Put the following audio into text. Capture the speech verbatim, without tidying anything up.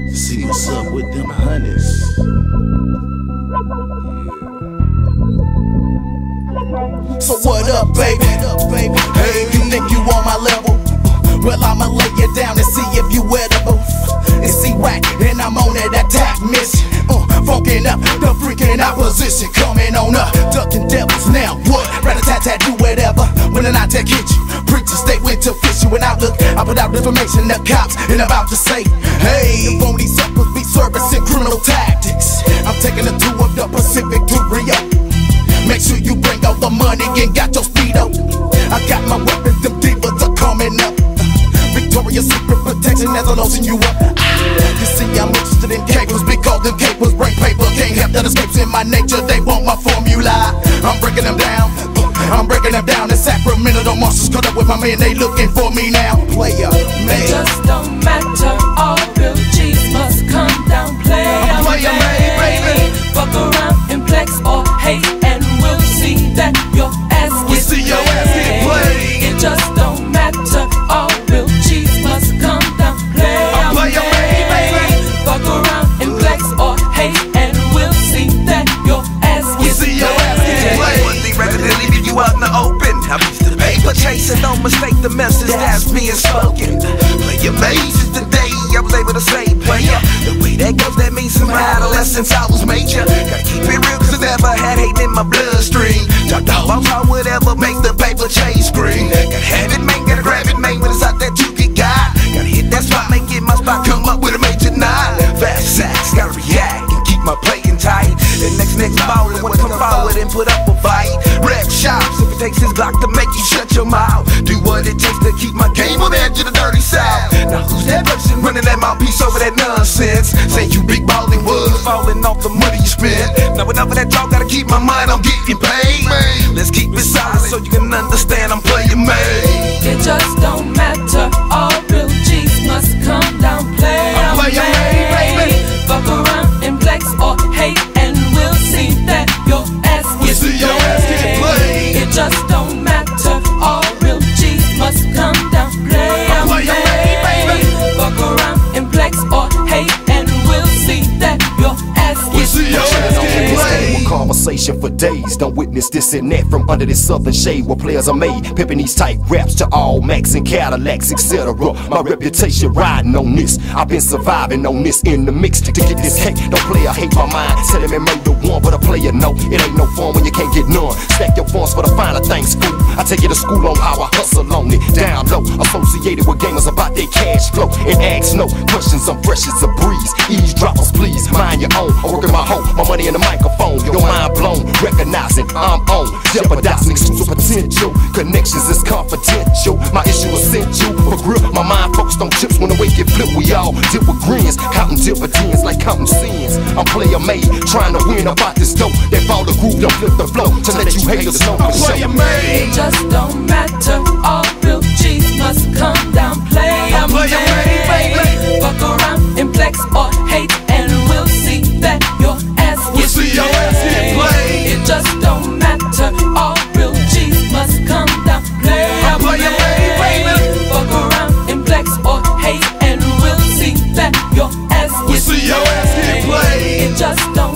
See what's up with them honeys. So what up, baby? Hey, you think you on my level? Well, I'ma lay you down and see if you edible. And see whack, and I'm on that attack mission. Uh, funkin' up the freaking opposition, coming on up, ducking devils. Now what? Rat-a-tat-tat, do whatever. When an attack hit you, preachers they went to fish you. And outlook, I put out information to cops and about to say, hey, the phony suckers be servicing criminal tactics. I'm taking a tour of the Pacific to Rio. Make sure you bring out the money and got your speedo. I got my weapons, them divas are coming up. Victoria's Secret protection as I'm losing you up. You see, I'm interested in cables because them cables break paper. Can't help that escapes in my nature. They want my formula. I'm breaking them down. I'm breaking them down in Sacramento. The monsters caught up with my man. They looking for me now. Player, man. It just don't matter. All real G's must come down. Player, player, man, baby. Fuck around and flex or hate, and we'll see that your ass gets We'll see your ass get played. It just don't matter. All real G's must come down. Player, player, man. Fuck around and flex or hate, and we'll see that your ass gets see your ass get played. One thing rather than leaving you out in the open, I'm used to paper chasing. Don't mistake the message that's being spoken. Player made is the day I was able to say player. The way that goes, that means some adolescence I was major. Gotta keep it real, cause I never had hate in my bloodstream. Talked about how whatever make the paper chase scream. Gotta have it, man, gotta grab it, man, when it's out that you get got. Gotta hit that spot, make it my spot, come up with a major nine. Fast sacks, gotta react and keep my playing tight. And next next ballin' wanna come forward and put up a fight. Rep shops, if it takes his Glock to make you shut your mouth. Do what it takes to keep my game on the edge of the dirty south. Now who's that person running that mouthpiece over that nonsense? Say you big ballin' was falling off the money you spent. Now enough of that talk, gotta keep my mind on getting paid. Let's keep it solid so you can understand I'm playing made. It just don't matter. All real G's must come down. Player, player, man. Fuck around and flex or hate, and we'll see that your ass gets see your ass get played. It just don't matter. All real G's must come down. Player, player, man. Fuck around and flex or hate, and we'll see that your ass gets see your ass get played. Conversation for days, don't witness this and that from under this southern shade where players are made. Pimping these tight raps to all Max and Cadillacs, et cetera. My reputation riding on this. I've been surviving on this in the mix to get this cake. Don't play, I hate my mind. Telling me murder one, but a player no. It ain't no fun when you can't get none. Stack your funds for the finer things, fool. I take you to school on how I hustle on it. Down low, associated with gamers about their cash flow. And ask no questions, I'm fresh as a breeze. Eavesdroppers, please, mind your own. I'm working my hoe, my money in the microphone. Your mind blown, recognizing I'm on. Jeopardizing exclusive potential. Connections is confidential. My issue essential. For grip, my mind focused on chips. When the way get flipped, we all dip with grins. Counting dividends like counting sins. I'm player made, trying to win about this dope. That fall the groove, don't flip the flow. To let you haters know for sure. It just don't matter. All real G's must come down. Player, man. Fuck around and flex or hate, and we'll see that your ass gets see your ass get played. It just don't matter. All real G's must come down. Player, man. Fuck around and flex or hate, and we'll see that your ass gets see your ass get played. It just don't